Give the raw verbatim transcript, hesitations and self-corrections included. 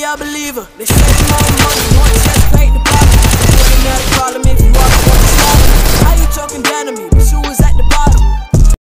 be a believer. They say more money, more chest.